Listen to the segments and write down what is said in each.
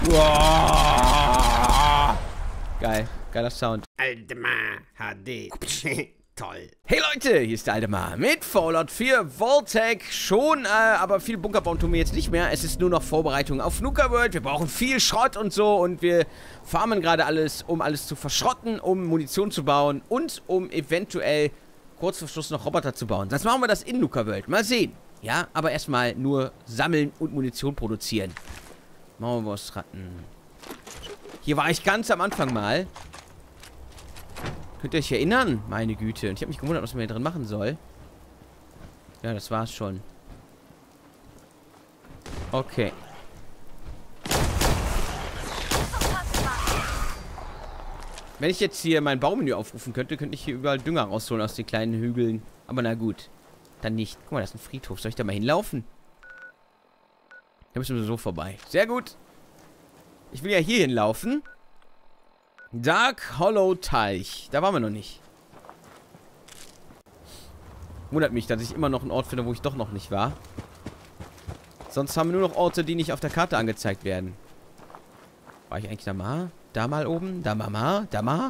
Wow. Geil. Geiler Sound. Aldemar HD. Toll. Hey Leute, hier ist der Aldemar mit Fallout 4 Vault-Tec. Schon, aber viel Bunker bauen tun wir jetzt nicht mehr. Es ist nur noch Vorbereitung auf Nuka World. Wir brauchen viel Schrott und so. Und wir farmen gerade alles, um alles zu verschrotten, um Munition zu bauen und um eventuell kurz vor Schluss noch Roboter zu bauen. Sonst machen wir das in Nuka World. Mal sehen. Ja, aber erstmal nur sammeln und Munition produzieren. Maulwurfsratten. Hier war ich ganz am Anfang mal. Könnt ihr euch erinnern? Meine Güte. Und ich habe mich gewundert, was man hier drin machen soll. Ja, das war's schon. Okay. Wenn ich jetzt hier mein Baumenü aufrufen könnte, könnte ich hier überall Dünger rausholen aus den kleinen Hügeln. Aber na gut. Dann nicht. Guck mal, das ist ein Friedhof. Soll ich da mal hinlaufen? Da müssen wir so vorbei. Sehr gut. Ich will ja hier hinlaufen. Dark Hollow Teich. Da waren wir noch nicht. Wundert mich, dass ich immer noch einen Ort finde, wo ich doch noch nicht war. Sonst haben wir nur noch Orte, die nicht auf der Karte angezeigt werden. War ich eigentlich da mal? Da mal oben? Da mal? Da mal?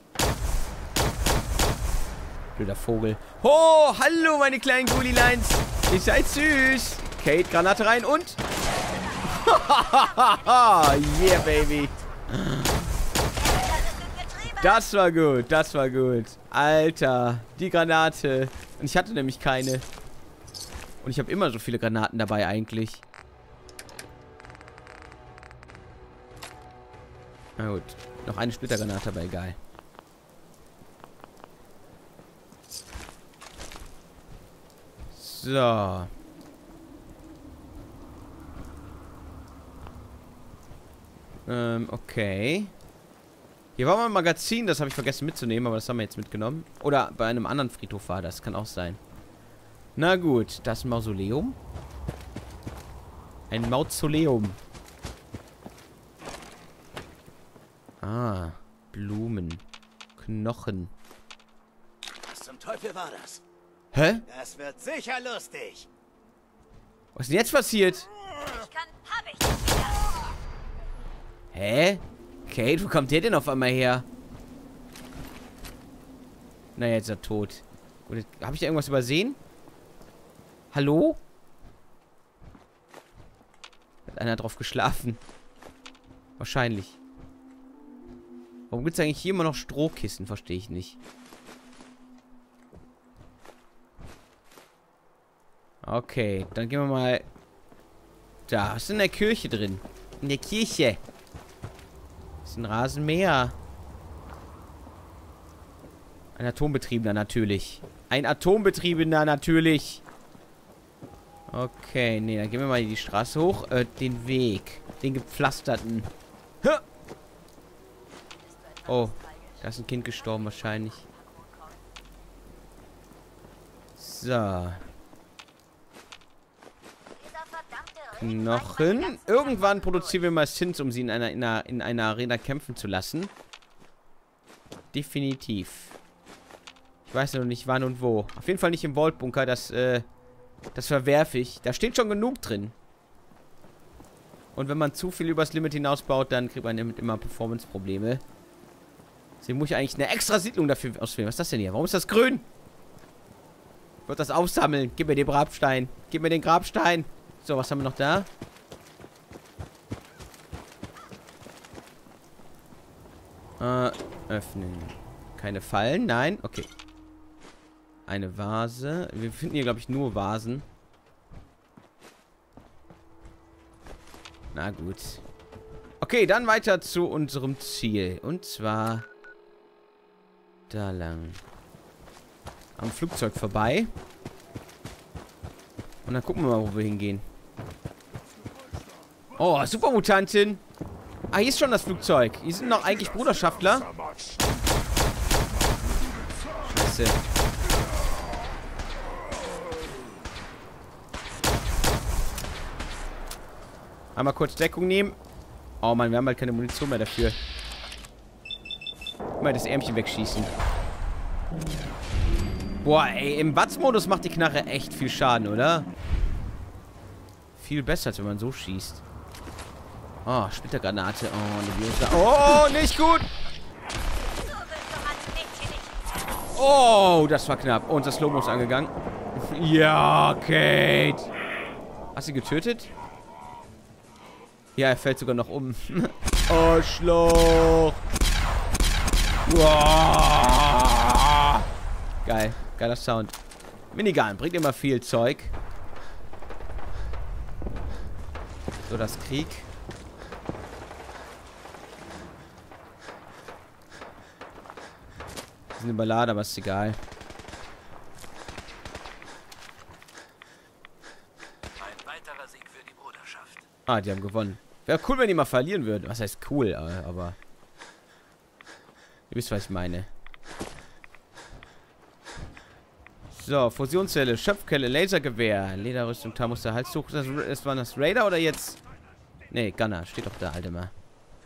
Blöder Vogel. Oh, hallo meine kleinen Gullilines. Ihr seid süß. Kate, Granate rein und... yeah, baby. Das war gut, das war gut. Alter, die Granate. Und ich hatte nämlich keine. Und ich habe immer so viele Granaten dabei eigentlich. Na gut, noch eine Splittergranate, aber egal. So. Okay. Hier war mal ein Magazin, das habe ich vergessen mitzunehmen, aber das haben wir jetzt mitgenommen. Oder bei einem anderen Friedhof war das, kann auch sein. Na gut, das ist ein Mausoleum. Ein Mausoleum. Ah, Blumen. Knochen. Was zum Teufel war das? Hä? Das wird sicher lustig. Was ist denn jetzt passiert? Hab ich nicht wieder. Hä? Kate, wo kommt der denn auf einmal her? Na, jetzt ist er tot. Habe ich da irgendwas übersehen? Hallo? Hat einer drauf geschlafen? Wahrscheinlich. Warum gibt es eigentlich hier immer noch Strohkissen? Verstehe ich nicht. Okay, dann gehen wir mal... Da, was ist in der Kirche drin? In der Kirche. Das ist ein Rasenmäher. Ein Atombetriebener natürlich. Ein Atombetriebener natürlich. Okay, nee, dann gehen wir mal die Straße hoch. Den Weg. Den gepflasterten. Oh, da ist ein Kind gestorben wahrscheinlich. So. Knochen. Irgendwann produzieren wir mal Sins, um sie in einer Arena kämpfen zu lassen. Definitiv. Ich weiß noch nicht wann und wo. Auf jeden Fall nicht im Vault-Bunker. Das verwerfe ich. Da steht schon genug drin. Und wenn man zu viel übers Limit hinausbaut, dann kriegt man damit immer Performance-Probleme. Deswegen muss ich eigentlich eine extra Siedlung dafür auswählen. Was ist das denn hier? Warum ist das grün? Ich wollte das aufsammeln. Gib mir den Grabstein. Gib mir den Grabstein. So, was haben wir noch da? Öffnen. Keine Fallen? Nein? Okay. Eine Vase. Wir finden hier, glaube ich, nur Vasen. Na gut. Okay, dann weiter zu unserem Ziel. Und zwar... da lang. Am Flugzeug vorbei. Und dann gucken wir mal, wo wir hingehen. Oh, Supermutantin. Ah, hier ist schon das Flugzeug. Hier sind noch eigentlich Bruderschaftler. Scheiße. Einmal kurz Deckung nehmen. Oh Mann, wir haben halt keine Munition mehr dafür. Mal das Ärmchen wegschießen. Boah, ey, im Watz-Modus macht die Knarre echt viel Schaden, oder? Viel besser, als wenn man so schießt. Oh, Splittergranate. Oh, nicht gut. Oh, das war knapp. Und das Slow-Mo ist angegangen. Ja, Kate. Hast du ihn getötet? Ja, er fällt sogar noch um. Arschloch. Wow. Geil. Geiler Sound. Minigun. Bringt immer viel Zeug. So, das Krieg. Die sind überladen, aber ist egal. Ein weiterer Sieg für die Bruderschaft. Ah, die haben gewonnen. Wäre cool, wenn die mal verlieren würden. Was heißt cool, aber... Ihr wisst, was ich meine. So, Fusionszelle, Schöpfkelle, Lasergewehr, Lederrüstung, Tarmuster, Halstuch. Das war das Raider oder jetzt? Nee, Gunner. Steht doch da, Alter mal.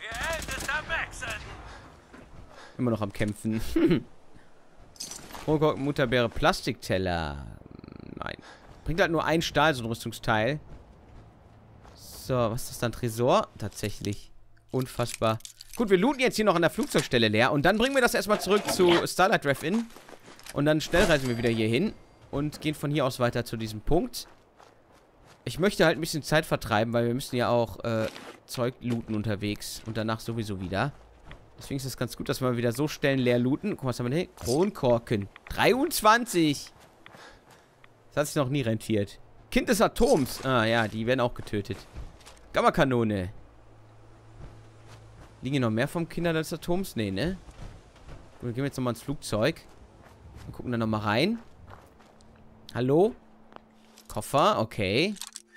Immer noch am Kämpfen. Mutterbeere, Plastikteller. Nein. Bringt halt nur ein Stahl, so ein Rüstungsteil. So, was ist das dann? Tresor? Tatsächlich. Unfassbar. Gut, wir looten jetzt hier noch an der Flugzeugstelle leer. Und dann bringen wir das erstmal zurück zu Starlight Drive-In. Und dann schnellreisen wir wieder hier hin. Und gehen von hier aus weiter zu diesem Punkt. Ich möchte halt ein bisschen Zeit vertreiben, weil wir müssen ja auch Zeug looten unterwegs. Und danach sowieso wieder. Deswegen ist es ganz gut, dass wir mal wieder so Stellen leer looten. Guck mal, was haben wir denn? Kronkorken. 23. Das hat sich noch nie rentiert. Kind des Atoms. Ah, ja, die werden auch getötet. Gammakanone. Liegen hier noch mehr vom Kinder des Atoms? Nee, ne? Gut, dann gehen wir jetzt nochmal ins Flugzeug. Und gucken da nochmal rein. Hallo? Koffer, okay.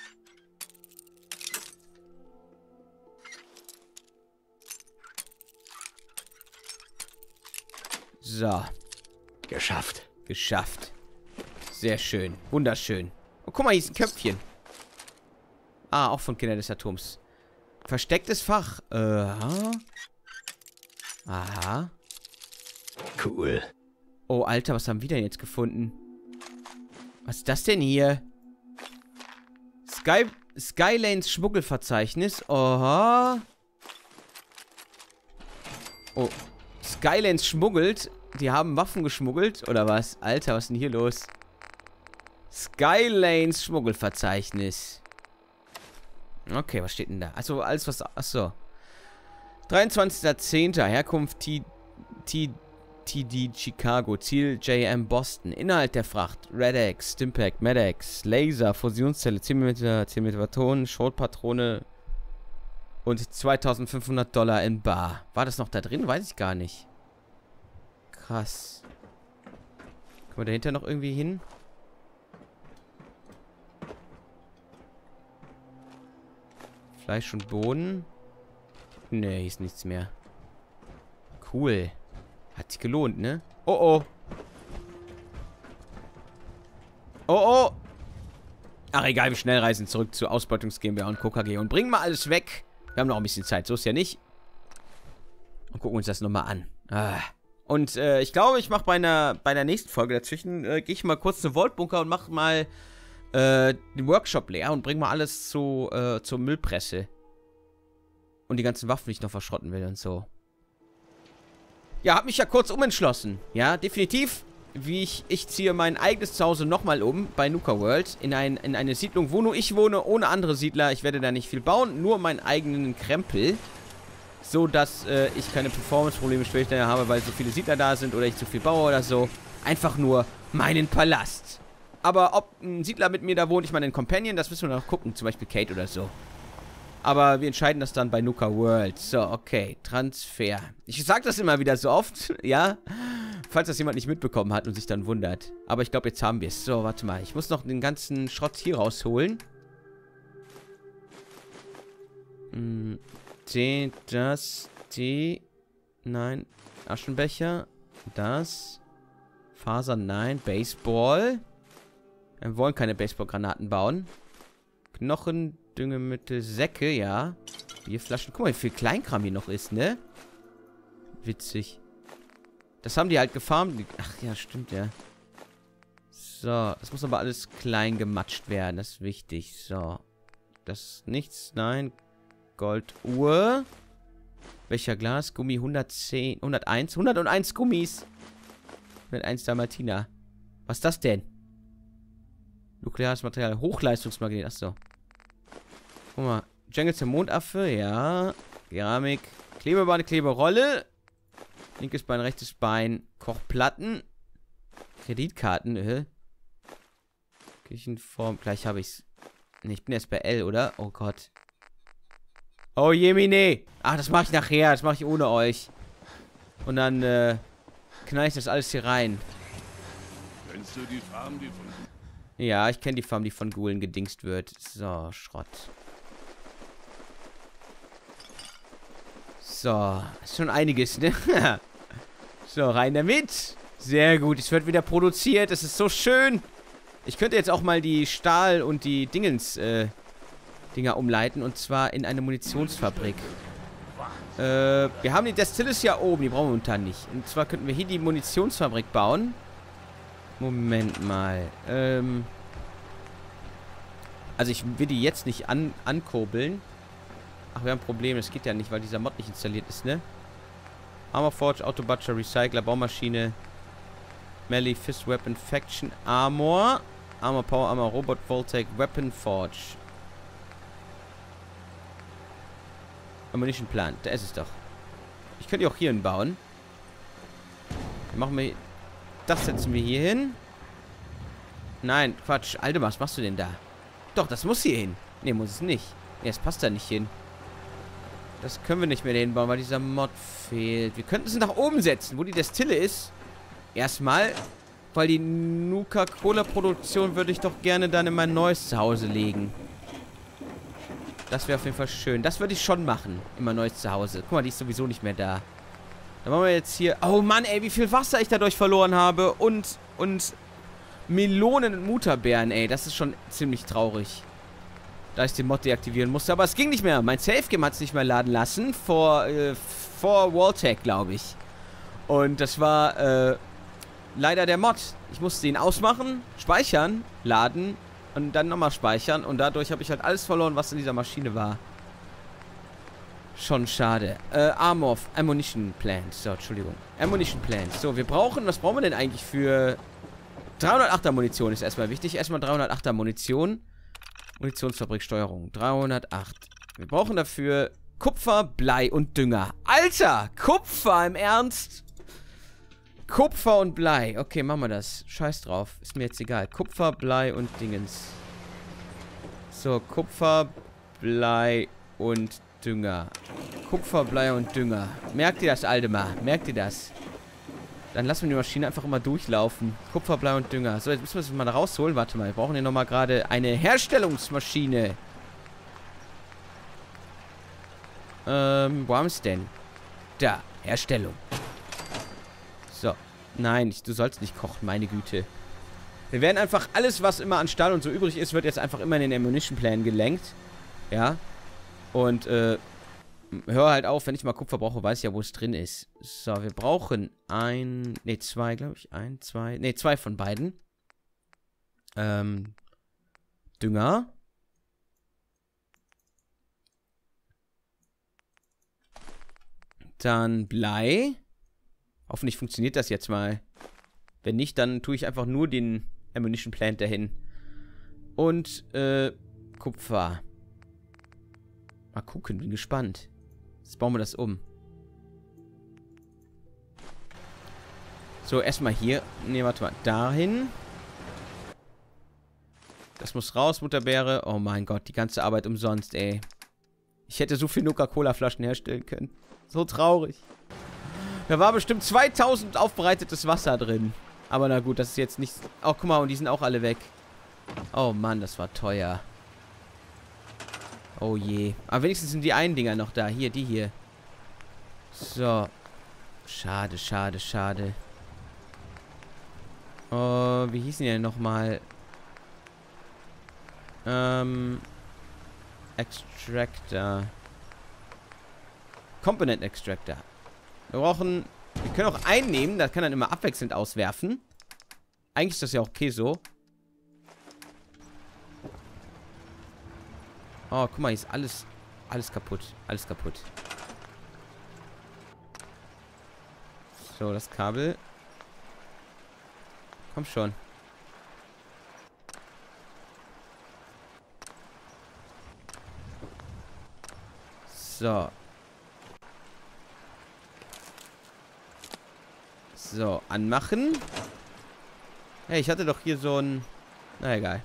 So. Geschafft. Geschafft. Sehr schön. Wunderschön. Oh, guck mal, hier ist ein Köpfchen. Ah, auch von Kinder des Atoms. Verstecktes Fach. Aha. Cool. Oh, Alter, was haben wir denn jetzt gefunden? Was ist das denn hier? Skylanes Schmuggelverzeichnis. Oha. Oh. Skylanes schmuggelt. Die haben Waffen geschmuggelt. Oder was? Alter, was ist denn hier los? Skylanes Schmuggelverzeichnis. Okay, was steht denn da? Also alles was... Achso. 23.10. Herkunft TD Chicago. Ziel JM Boston. Inhalt der Fracht. Red-X, Stimpack, Med-X, Laser, Fusionszelle, 10 mm Ton, Schrotpatrone und $2.500 in bar. War das noch da drin? Weiß ich gar nicht. Krass. Können wir dahinter noch irgendwie hin? Fleisch und Bohnen. Nee, hier ist nichts mehr. Cool. Hat sich gelohnt, ne? Oh, oh. Oh, oh. Ach, egal, wir schnell reisen zurück zu Ausbeutungs GmbH und KKG und bringen mal alles weg. Wir haben noch ein bisschen Zeit, so ist ja nicht. Und gucken uns das nochmal an. Ah. Und ich glaube, ich mache bei der nächsten Folge dazwischen, gehe ich mal kurz zum Vault-Bunker und mache mal den Workshop leer und bringe mal alles zur Müllpresse. Und die ganzen Waffen, die ich noch verschrotten will und so. Ja, hab mich ja kurz umentschlossen. Ja, definitiv. Ich ziehe mein eigenes Zuhause nochmal um bei Nuka World. In eine Siedlung, wo nur ich wohne, ohne andere Siedler. Ich werde da nicht viel bauen, nur meinen eigenen Krempel. So, dass ich keine Performance-Probleme später habe, weil so viele Siedler da sind oder ich zu viel baue oder so. Einfach nur meinen Palast. Aber ob ein Siedler mit mir da wohnt, ich meine, ein Companion, das müssen wir noch gucken. Zum Beispiel Kate oder so. Aber wir entscheiden das dann bei Nuka World. So, okay. Transfer. Ich sag das immer wieder so oft, ja. Falls das jemand nicht mitbekommen hat und sich dann wundert. Aber ich glaube, jetzt haben wir es. So, warte mal. Ich muss noch den ganzen Schrott hier rausholen. Nein. Aschenbecher. Das. Fasern, nein. Baseball. Wir wollen keine Baseballgranaten bauen. Knochen, Düngemittel, Säcke, ja. Bierflaschen. Guck mal, wie viel Kleinkram hier noch ist, ne? Witzig. Das haben die halt gefarmt. Ach ja, stimmt, ja. So, das muss aber alles klein gematscht werden. Das ist wichtig. So. Das ist nichts, nein. Golduhr. Welcher Glas? Gummi 110, 101, 101 Gummis. 101 Dalmatiner. Was ist das denn? Nukleares Material, Hochleistungsmagnet, achso. Guck mal, Jungle zum Mondaffe, ja. Keramik, Klebeband, Kleberolle. Linkes Bein, rechtes Bein, Kochplatten. Kreditkarten, Küchenform, gleich habe ich's. Ne, ich bin jetzt bei L, oder? Oh Gott. Oh Jemine. Ach, das mache ich nachher. Das mache ich ohne euch. Und dann, knall ich das alles hier rein. Kennst du die Farm, die von... Ja, ich kenne die Farm, die von Ghoulen gedingst wird. So, Schrott. So, ist schon einiges, ne? So, rein damit. Sehr gut, es wird wieder produziert. Es ist so schön. Ich könnte jetzt auch mal die Stahl- und die Dinger umleiten. Und zwar in eine Munitionsfabrik. Wir haben die Destilles ja oben. Die brauchen wir momentan nicht. Und zwar könnten wir hier die Munitionsfabrik bauen. Moment mal. Also ich will die jetzt nicht ankurbeln. Ach, wir haben ein Problem. Das geht ja nicht, weil dieser Mod nicht installiert ist, ne? Armor Forge, Auto Butcher, Recycler, Baumaschine, Melee, Fist Weapon, Faction, Armor, Armor Power, Armor Robot, Voltaic, Weapon Forge. Ammunition Plant, da ist es doch. Ich könnte die auch hier hinbauen. Dann machen wir... Das setzen wir hier hin. Nein, Quatsch. Alter, was machst du denn da? Doch, das muss hier hin. Ne, muss es nicht. Ne, es passt da nicht hin. Das können wir nicht mehr hinbauen, weil dieser Mod fehlt. Wir könnten es nach oben setzen, wo die Destille ist. Erstmal, weil die Nuka-Cola-Produktion würde ich doch gerne dann in mein neues Zuhause legen. Das wäre auf jeden Fall schön. Das würde ich schon machen, in mein neues Zuhause. Guck mal, die ist sowieso nicht mehr da. Dann machen wir jetzt hier... Oh Mann, ey, wie viel Wasser ich dadurch verloren habe. Und Melonen und Mutterbeeren, ey. Das ist schon ziemlich traurig. Da ich den Mod deaktivieren musste. Aber es ging nicht mehr. Mein Safe-Game hat es nicht mehr laden lassen. Vor Walltag, glaube ich. Und das war leider der Mod. Ich musste ihn ausmachen, speichern, laden und dann nochmal speichern. Und dadurch habe ich halt alles verloren, was in dieser Maschine war. Schon schade. Ammunition Plant. So, Entschuldigung. Ammunition Plant. So, wir brauchen... Was brauchen wir denn eigentlich für... 308er Munition ist erstmal wichtig. Erstmal 308er Munition. Munitionsfabriksteuerung. 308. Wir brauchen dafür Kupfer, Blei und Dünger. Alter! Kupfer, im Ernst? Kupfer und Blei. Okay, machen wir das. Scheiß drauf. Ist mir jetzt egal. Kupfer, Blei und Dingens. So, Kupfer, Blei und Dünger. Kupfer, Blei und Dünger. Merkt ihr das, Aldemar? Merkt ihr das? Dann lassen wir die Maschine einfach immer durchlaufen. Kupfer, Blei und Dünger. So, jetzt müssen wir es mal da rausholen. Warte mal, wir brauchen hier nochmal gerade eine Herstellungsmaschine. Wo haben wir es denn? Da, Herstellung. So. Nein, du sollst nicht kochen, meine Güte. Wir werden einfach alles, was immer an Stahl und so übrig ist, wird jetzt einfach immer in den Ammunition Plan gelenkt. Ja. Und, hör halt auf, wenn ich mal Kupfer brauche, weiß ich ja, wo es drin ist. So, wir brauchen zwei, glaube ich. Zwei von beiden. Dünger. Dann Blei. Hoffentlich funktioniert das jetzt mal. Wenn nicht, dann tue ich einfach nur den Ammunition Plant dahin. Und, Kupfer. Mal gucken, bin gespannt. Jetzt bauen wir das um. So, erstmal hier. Ne, warte mal. Dahin. Das muss raus, Mutterbeere. Oh mein Gott, die ganze Arbeit umsonst, ey. Ich hätte so viel Nuka-Cola-Flaschen herstellen können. So traurig. Da war bestimmt 2000 aufbereitetes Wasser drin. Aber na gut, das ist jetzt nicht... Oh, guck mal, und die sind auch alle weg. Oh Mann, das war teuer. Oh je. Aber wenigstens sind die einen Dinger noch da. Hier, die hier. So. Schade, schade, schade. Oh, wie hießen die denn nochmal? Extractor. Component Extractor. Wir können auch einen nehmen. Das kann dann immer abwechselnd auswerfen. Eigentlich ist das ja auch okay so. Oh, guck mal, hier ist alles Alles kaputt. Alles kaputt. So, das Kabel. Komm schon. So. So, anmachen. Hey, ich hatte doch hier so ein... Na, egal.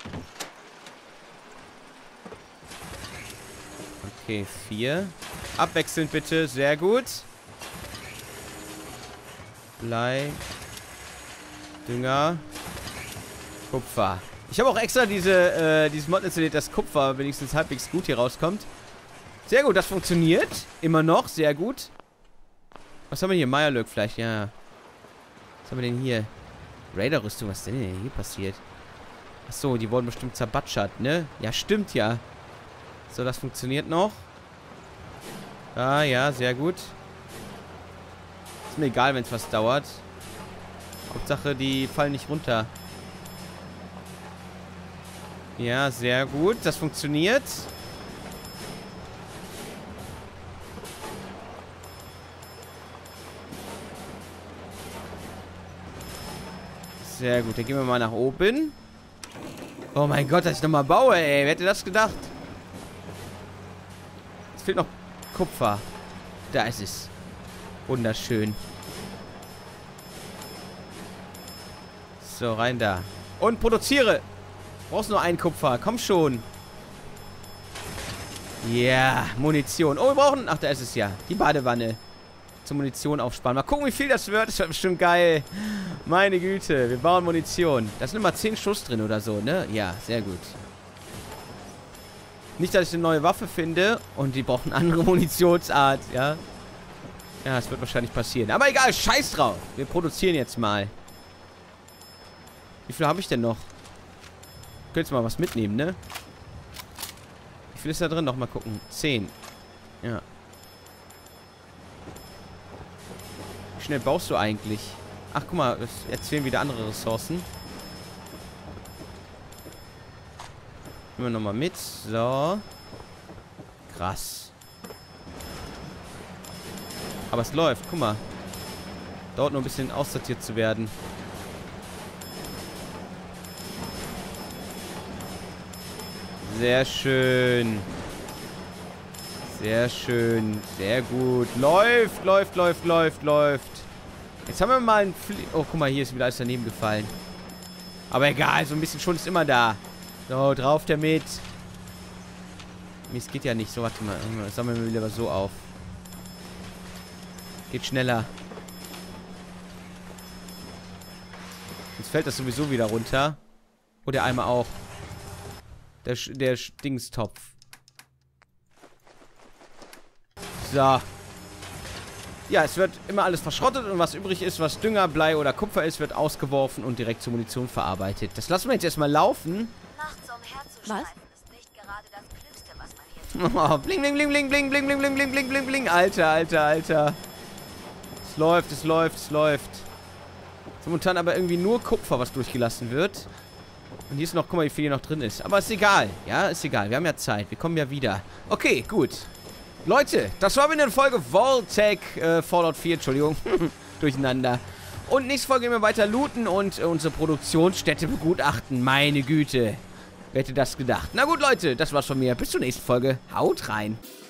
Okay, 4. Abwechselnd bitte. Sehr gut. Blei. Dünger. Kupfer. Ich habe auch extra dieses Mod installiert, dass Kupfer wenigstens halbwegs gut hier rauskommt. Sehr gut, das funktioniert. Immer noch, sehr gut. Was haben wir hier? Meierlöck vielleicht, ja. Was haben wir denn hier? Raider-Rüstung, was ist denn hier passiert? Achso, die wurden bestimmt zerbatschert, ne? Ja, stimmt ja. So, das funktioniert noch. Ah, ja, sehr gut. Ist mir egal, wenn es was dauert. Hauptsache, die fallen nicht runter. Ja, sehr gut. Das funktioniert. Sehr gut. Dann gehen wir mal nach oben. Oh mein Gott, dass ich nochmal baue, ey. Wer hätte das gedacht? Es fehlt noch Kupfer. Da ist es. Wunderschön. So, rein da. Und produziere. Brauchst nur einen Kupfer. Komm schon. Ja, yeah, Munition. Oh, wir brauchen... Ach, da ist es ja. Die Badewanne. Zur Munition aufsparen. Mal gucken, wie viel das wird. Das wird bestimmt geil. Meine Güte. Wir bauen Munition. Da sind immer 10 Schuss drin oder so, ne? Ja, sehr gut. Nicht, dass ich eine neue Waffe finde und die brauchen andere Munitionsart, ja? Ja, das wird wahrscheinlich passieren. Aber egal, scheiß drauf. Wir produzieren jetzt mal. Wie viel habe ich denn noch? Ich könnte jetzt mal was mitnehmen, ne? Wie viel ist da drin? Noch mal gucken. 10. Ja. Wie schnell baust du eigentlich? Ach, guck mal, jetzt fehlen wieder andere Ressourcen. Nehmen wir nochmal mit. So. Krass. Aber es läuft, guck mal. Dauert nur ein bisschen aussortiert zu werden. Sehr schön. Sehr schön. Sehr gut. Läuft, läuft, läuft, läuft, läuft. Jetzt haben wir mal ein Oh, guck mal, hier ist wieder alles daneben gefallen. Aber egal, so ein bisschen Schund ist immer da. So, drauf damit. Mist, geht ja nicht. So, warte mal. Sammeln wir lieber so auf. Geht schneller. Jetzt fällt das sowieso wieder runter. Oh, der Eimer auch. Der Dingstopf. So. Ja, es wird immer alles verschrottet und was übrig ist, was Dünger, Blei oder Kupfer ist, wird ausgeworfen und direkt zur Munition verarbeitet. Das lassen wir jetzt erstmal laufen. Nachts umherzustreifen ist nicht gerade das Klügste, was man hier... Oh, bling, bling, bling, bling, bling, bling, bling, bling, bling, bling, bling, bling. Alter, Alter, Alter. Es läuft, es läuft, es läuft. Ist momentan aber irgendwie nur Kupfer, was durchgelassen wird. Und hier ist noch, guck mal, wie viel hier noch drin ist. Aber ist egal. Ja, ist egal. Wir haben ja Zeit. Wir kommen ja wieder. Okay, gut. Leute, das war wieder eine Folge Vault-Tec, Fallout 4, Entschuldigung. Durcheinander. Und nächste Folge gehen wir weiter looten und unsere Produktionsstätte begutachten. Meine Güte. Wer hätte das gedacht? Na gut, Leute, das war's von mir. Bis zur nächsten Folge. Haut rein.